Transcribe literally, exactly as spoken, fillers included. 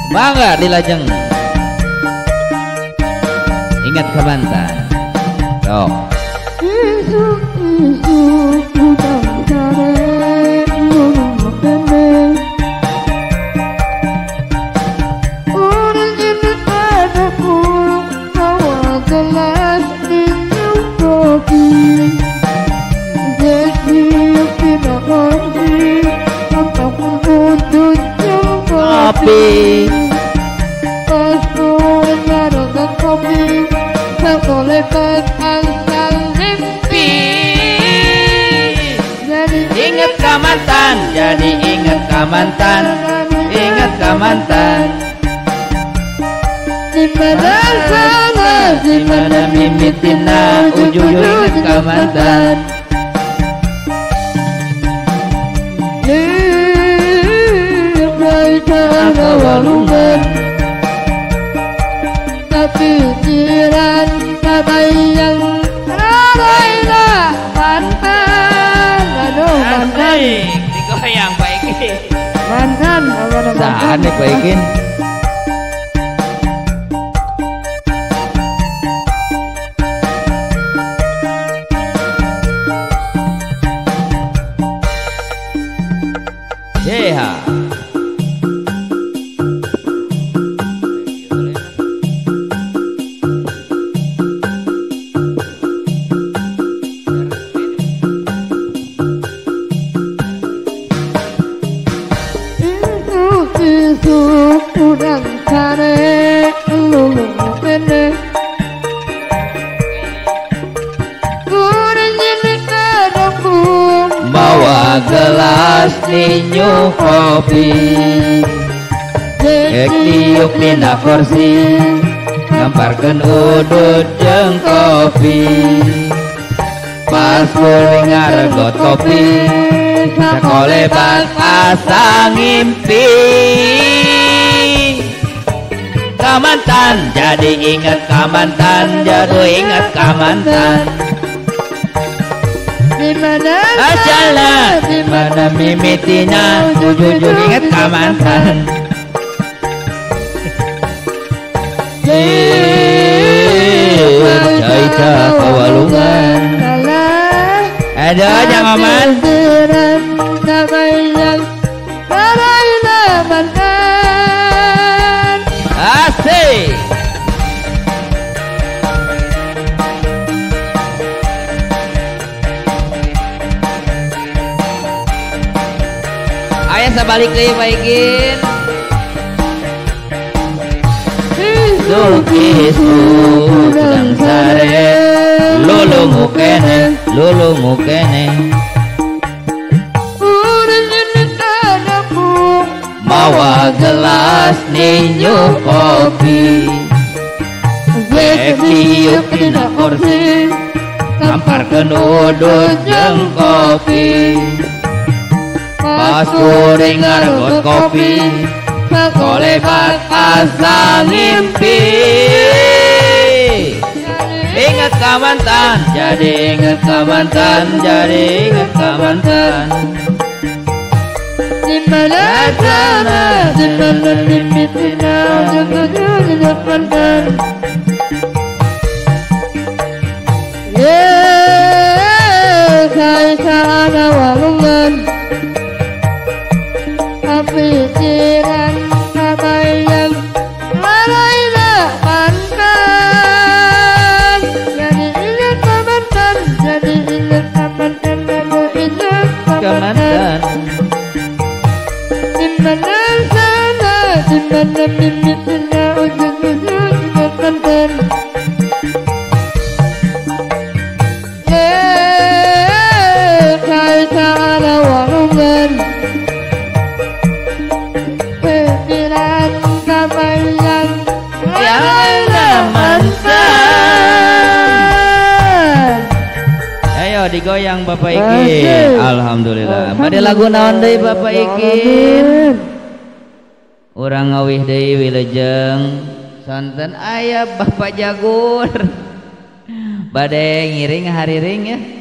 Mangga dilajeng. Ingat ke mantan. Sok. Isuk-isuk udang sare nulung kene. Orang ini padaku bawa gelas minum kopi. Jadi tidak kopi apapun untuk Kopi. Pas mengarahkan kopi tak boleh asal mimpi. Jadi Ingat ke mantan, jadi ingat ke mantan, ingat ke mantan. di mana sana, di mana mimitina, ujung-ujung ingat ke mantan. Lihat walungan, tapi pikiran kebayang rarailah mantan. Aduh mantan, Asik, digoyang Pak Iki. mantan, apa nama Saan nih Pak Iki? Yeha. Isuk-isuk udang sare lulung kene. Kuring ini kadaku Bawa gelas ninyu kopi. Ek diuk dina kursi, ngamparkeun udud jeung kopi. Pas kuring ngaregot kopi, sakolebat asa ngimpi. Ka mantan, jadi ingat ka mantan, jadi ingat ka mantan. di mana Asalna di mana mimitina, jujur ingat ka mantan. Caita kawalungan. Ada jangan man. Asik. Ayah sabalik deui Pak Ikin. Isuk-isuk udang sare lulungu kene, lulungu kene. Mawa gelas ninyu kopi. Wek diuk dina kursi, ngamparkeun udud jeung kopi. Pas kuring ngaregot kopi, kolebat asa ngimpi. Ingat ka mantan, jadi ingat ka mantan, jadi ingat ka mantan. di mana sana, di mana mimitina, jujur mantan. Yeah, saya sana walungan, pikiran kebayang rarailah mantan. Jadi ingat ka mantan, jadi ingat ka mantan, jadi ingat ka mantan. Di mana sana, di mana mimitina, ujung-ujung ingat mantan. Yeah, saya sana walungan, pikiran kebayang rarailah mantan. Ayo digoyang Bapak Ikin. Alhamdulillah. Bade lagu naon deui Bapak Ikin? Urang ngawih deui wilujeng sonten aya Bapak Jagur. Bade ngiring hariring ya.